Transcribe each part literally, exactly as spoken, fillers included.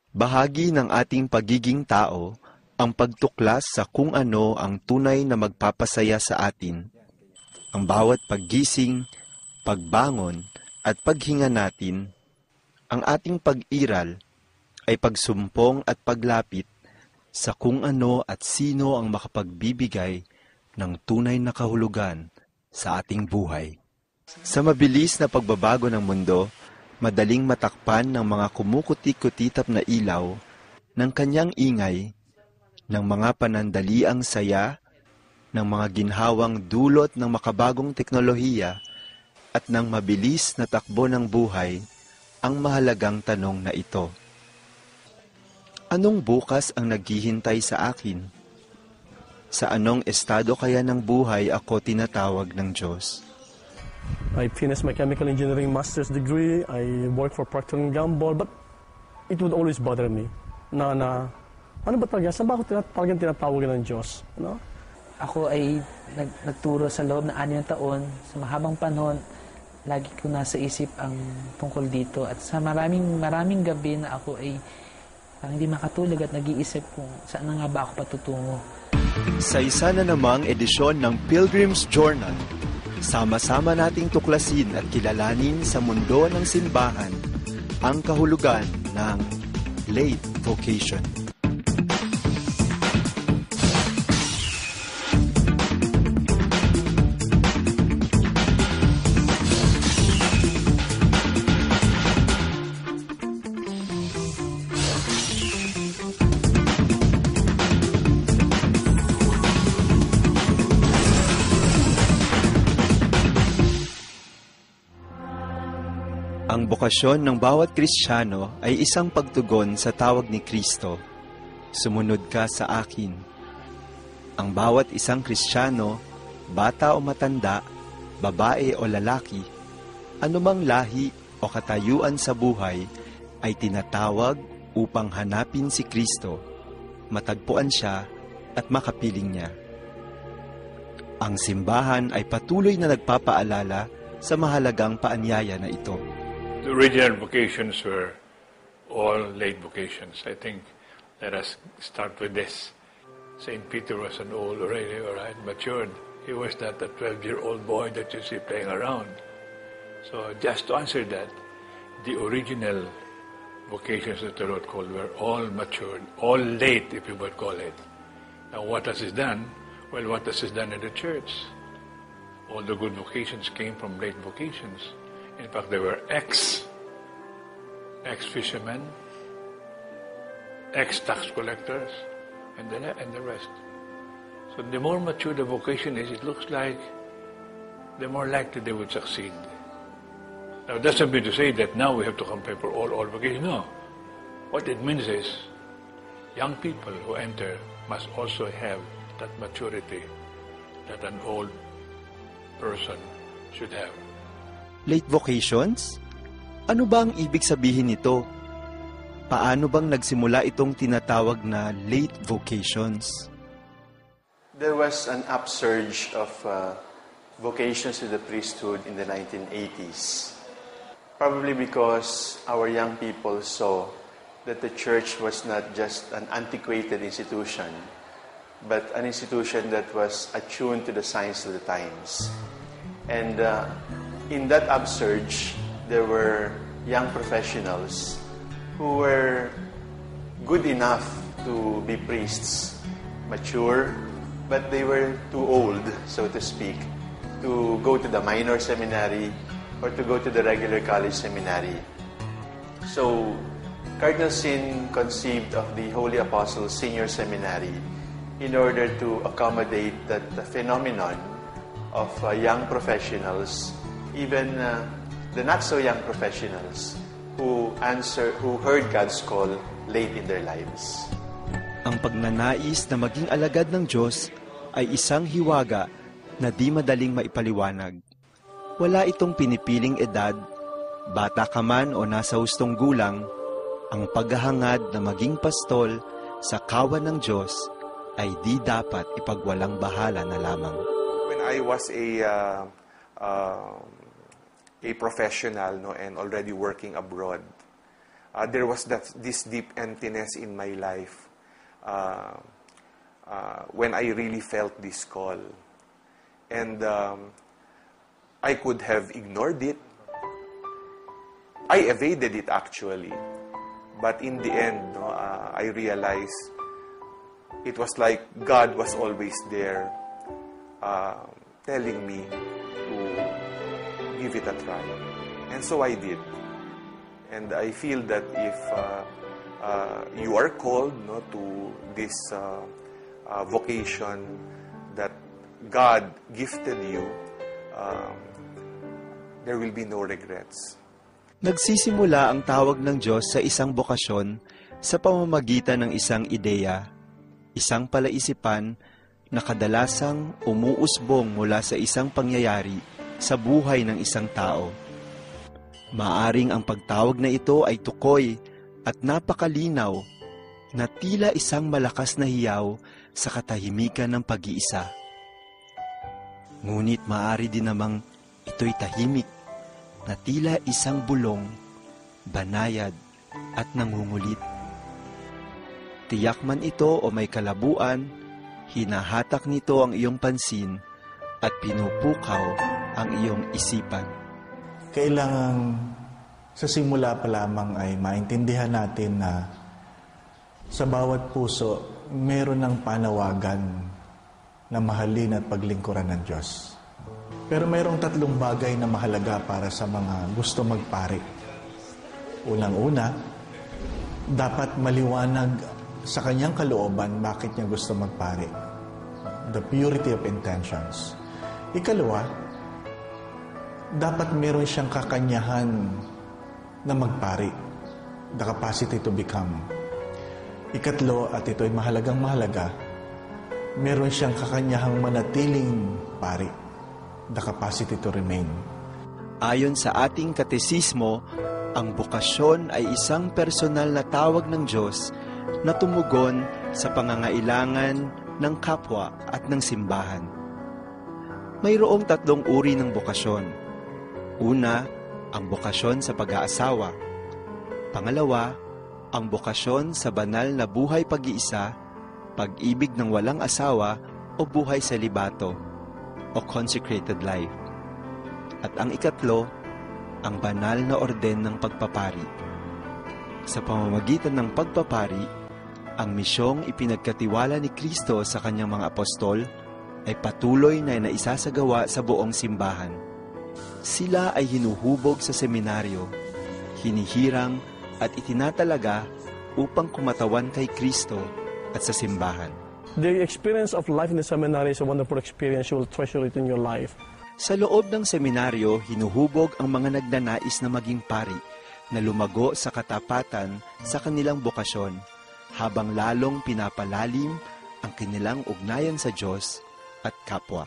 Bahagi ng ating pagiging tao ang pagtuklas sa kung ano ang tunay na magpapasaya sa atin. Ang bawat paggising, pagbangon, at paghinga natin, ang ating pag-iral ay pagsumpong at paglapit sa kung ano at sino ang makapagbibigay ng tunay na kahulugan sa ating buhay. Sa mabilis na pagbabago ng mundo, madaling matakpan ng mga kumukuti-kutitap na ilaw ng kanyang ingay, ng mga panandaliang saya, ng mga ginhawang dulot ng makabagong teknolohiya, at ng mabilis na takbo ng buhay, ang mahalagang tanong na ito. Anong bukas ang naghihintay sa akin? Sa anong estado kaya ng buhay ako tinatawag ng Diyos? I finished my chemical engineering master's degree. I worked for Procter and Gamble, but it would always bother me na, na ano ba talaga, saan ba ako tinat talagang tinatawagan ng Diyos? No? Ako ay nag nagturo sa loob ng anim na taon, sa mahabang panahon, lagi ko nasa isip ang tungkol dito. At sa maraming maraming gabi na ako ay parang hindi makatulog at nag-iisip kung saan na nga ba ako patutungo. Sa isa na namang edisyon ng Pilgrim's Journal, sama-sama nating tuklasin at kilalanin sa mundo ng simbahan ang kahulugan ng late vocation. Ang bokasyon ng bawat Kristiyano ay isang pagtugon sa tawag ni Kristo, "Sumunod ka sa akin." Ang bawat isang Kristiyano, bata o matanda, babae o lalaki, anumang lahi o katayuan sa buhay, ay tinatawag upang hanapin si Kristo, matagpuan siya at makapiling niya. Ang simbahan ay patuloy na nagpapaalala sa mahalagang paanyaya na ito. The original vocations were all late vocations. I think let us start with this. Saint Peter was an old already, all right, matured. He was not a twelve-year-old boy that you see playing around. So just to answer that, the original vocations that the Lord called were all matured, all late, if you would call it. Now what has He done? Well, what has He done in the church? All the good vocations came from late vocations. In fact, there were ex, ex-fishermen, ex-tax collectors, and the, and the rest. So the more mature the vocation is, it looks like the more likely they would succeed. Now, it doesn't mean to say that now we have to compare for all, all vocations. No. What it means is young people who enter must also have that maturity that an old person should have. Late vocations? Ano ba ang ibig sabihin nito? Paano bang nagsimula itong tinatawag na late vocations? There was an upsurge of uh, vocations to the priesthood in the nineteen eighties. Probably because our young people saw that the church was not just an antiquated institution, but an institution that was attuned to the signs of the times. And uh, in that upsurge, there were young professionals who were good enough to be priests, mature, but they were too old, so to speak, to go to the minor seminary or to go to the regular college seminary. So, Cardinal Sin conceived of the Holy Apostles Senior Seminary in order to accommodate that phenomenon of uh, young professionals, even uh, the not-so-young professionals who answer, who heard God's call late in their lives. Ang pagnanais na maging alagad ng Diyos ay isang hiwaga na di madaling maipaliwanag. Wala itong pinipiling edad, bata ka man o nasa hustong gulang, ang paghahangad na maging pastol sa kawan ng Diyos ay di dapat ipagwalang bahala na lamang. When I was a uh, uh, a professional, no, and already working abroad, uh, there was that this deep emptiness in my life uh, uh, when I really felt this call. And um, I could have ignored it. I evaded it actually. But in the end, no, uh, I realized it was like God was always there uh, telling me to give it a try. And so I did. And I feel that if uh, uh, you are called, no, to this uh, uh, vocation that God gifted you, um, there will be no regrets. Nagsisimula ang tawag ng Diyos sa isang bokasyon sa pamamagitan ng isang ideya, isang palaisipan na kadalasang umuusbong mula sa isang pangyayari sa buhay ng isang tao. Maaring ang pagtawag na ito ay tukoy at napakalinaw na tila isang malakas na hiyaw sa katahimikan ng pag-iisa. Ngunit maaari din namang ito'y tahimik na tila isang bulong, banayad at nangungulit. Tiyak man ito o may kalabuan, hinahatak nito ang iyong pansin at pinupukaw ang iyong isipan. Kailangan sa simula pa lamang ay maintindihan natin na sa bawat puso, meron ng panawagan na mahalin at paglingkuran ng Diyos. Pero mayroong tatlong bagay na mahalaga para sa mga gusto magpari. Unang-una, dapat maliwanag sa kanyang kalooban bakit niya gusto magpari. The purity of intentions. Ikalawa, dapat meron siyang kakanyahan na magpari. The capacity to become. Ikatlo, at ito'y mahalagang mahalaga, meron siyang kakanyahang manatiling pari. The capacity to remain. Ayon sa ating katesismo, ang bokasyon ay isang personal na tawag ng Diyos na tumugon sa pangangailangan ng kapwa at ng simbahan. Mayroong tatlong uri ng bokasyon. Una, ang bokasyon sa pag-aasawa. Pangalawa, ang bokasyon sa banal na buhay pag-iisa, pag-ibig ng walang asawa o buhay sa libato o consecrated life. At ang ikatlo, ang banal na orden ng pagpapari. Sa pamamagitan ng pagpapari, ang misyong ipinagkatiwala ni Kristo sa kanyang mga apostol ay patuloy na naisasagawa sa buong simbahan. Sila ay hinuhubog sa seminaryo, hinihirang at itinatalaga upang kumatawan kay Kristo at sa simbahan. The experience of life in the seminary is a wonderful experience. You will treasure it in your life. Sa loob ng seminaryo, hinuhubog ang mga nagnanais na maging pari na lumago sa katapatan sa kanilang bokasyon, habang lalong pinapalalim ang kanilang ugnayan sa Diyos at kapwa.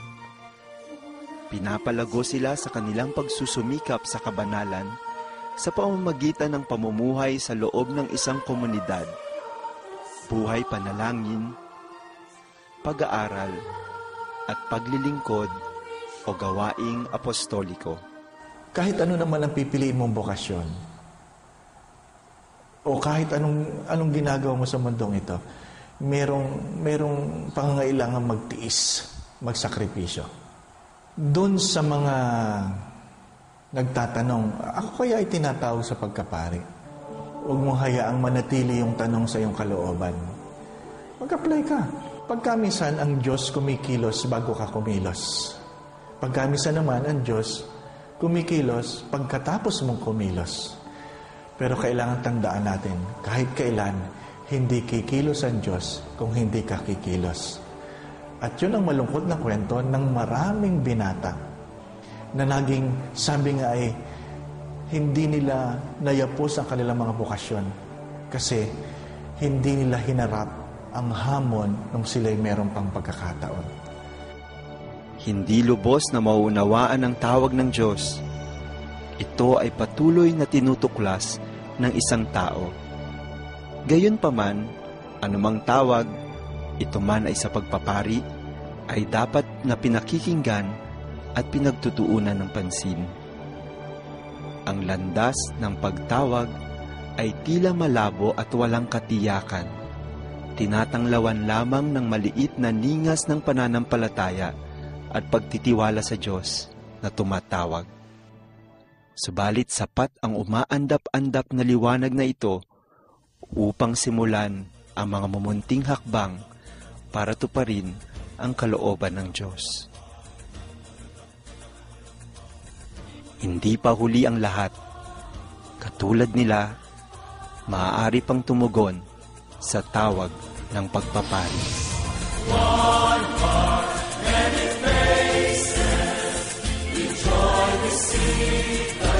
Pinapalago sila sa kanilang pagsusumikap sa kabanalan sa pamamagitan ng pamumuhay sa loob ng isang komunidad, buhay panalangin, pag-aaral, at paglilingkod o gawaing apostoliko. Kahit ano naman ang pipiliin mong bokasyon, o kahit anong, anong ginagawa mo sa mundong ito, merong, merong pangangailangan magtiis, magsakripisyo. Doon sa mga nagtatanong, ako kaya ay tinatawag sa pagkapari? Huwag mong hayaang manatili yung tanong sa iyong kalooban. Mag-apply ka. Pagkamisan ang Diyos kumikilos bago ka kumilos. Pagkamisan naman ang Diyos kumikilos pagkatapos mong kumilos. Pero kailangan tandaan natin, kahit kailan, hindi kikilos ang Diyos kung hindi ka kikilos. At yun ang malungkot na kwento ng maraming binata na naging, sabi nga ay, hindi nila nayapos ang kanilang mga bokasyon kasi hindi nila hinarap ang hamon nung sila'y meron pang pagkakataon. Hindi lubos na mauunawaan ang tawag ng Diyos. Ito ay patuloy na tinutuklas ng isang tao. Gayunpaman, anumang tawag, ito man ay sa pagpapari, ay dapat na pinakikinggan at pinagtutuunan ng pansin. Ang landas ng pagtawag ay tila malabo at walang katiyakan. Tinatanglawan lamang ng maliit na ningas ng pananampalataya at pagtitiwala sa Diyos na tumatawag. Subalit sapat ang umaandap-andap na liwanag na ito upang simulan ang mga mumunting hakbang para tuparin ang kalooban ng Diyos. Hindi pa huli ang lahat. Katulad nila, maaari pang tumugon sa tawag ng pagpapari. One heart, many faces, we joy we see the